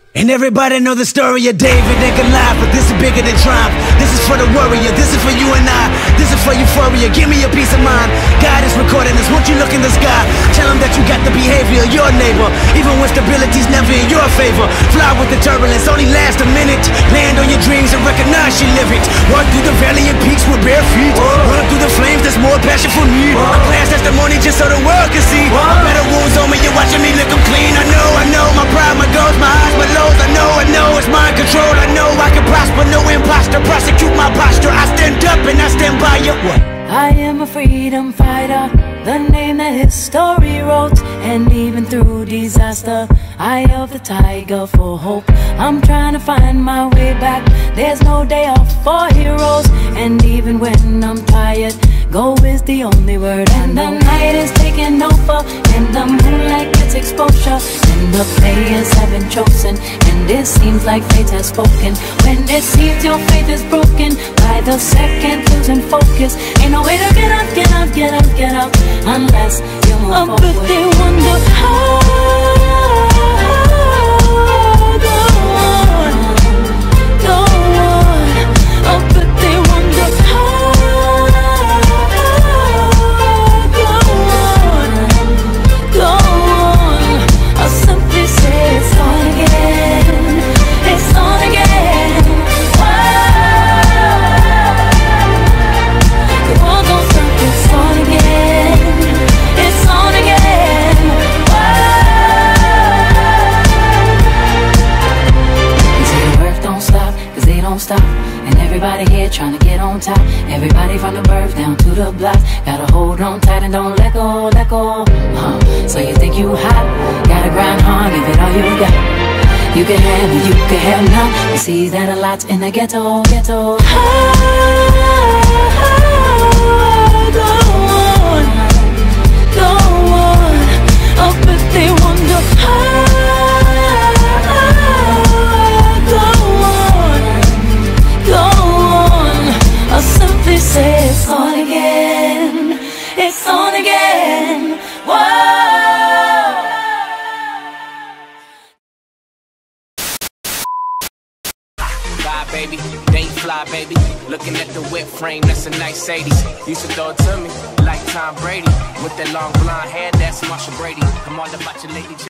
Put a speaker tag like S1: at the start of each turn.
S1: And everybody know the story of David and Goliath, but this is bigger than triumph. This is for the warrior, this is for you and I. This is for euphoria, give me a peace of mind. God is recording this, won't you look in the sky? Tell him that you got the behavior of your neighbor, even when stability's never in your favor. Fly with the turbulence, only last a minute. Land on your dreams and recognize you live it. Walk through the valley of peaks with bare feet. Run through the flames, there's more passion for me. A glass testimony just so the world can see. Better wounds on me, you're watching me lick them clean. I know, my pride, my goals, my highs, my lows. I know, it's mind control. I know I can prosper, no imposter. Prosecute my posture, I stand up and I stand by you. What?
S2: I am a freedom fighter, the name that history wrote. And even through disaster, eye of the tiger for hope. I'm trying to find my way back, there's no day off for heroes. And even when I'm tired, go is the only word. And the night is taking over, and the moonlight gets exposure, and the players have been chosen, and it seems like fate has spoken. When it seems your faith is broken, by the second losing focus, ain't no way to get up, get up, get up, get up, unless you move forward. But they wonder how. Stop. And everybody here trying to get on top. Everybody from the birth down to the block. Gotta hold on tight and don't let go, let go. So you think you hot? Gotta grind hard, give it all you got. You can have it, you can have none. You see that a lot in the ghetto, ghetto. Go on, oh, but they wonder how. Say it's on again, it's on again. Whoa.
S3: Bye, baby, they fly, baby. Looking at the whip frame, that's a nice 80s. Used to throw it to me like Tom Brady. With that long blonde hair, that's Marsha Brady. Come on, about your lady.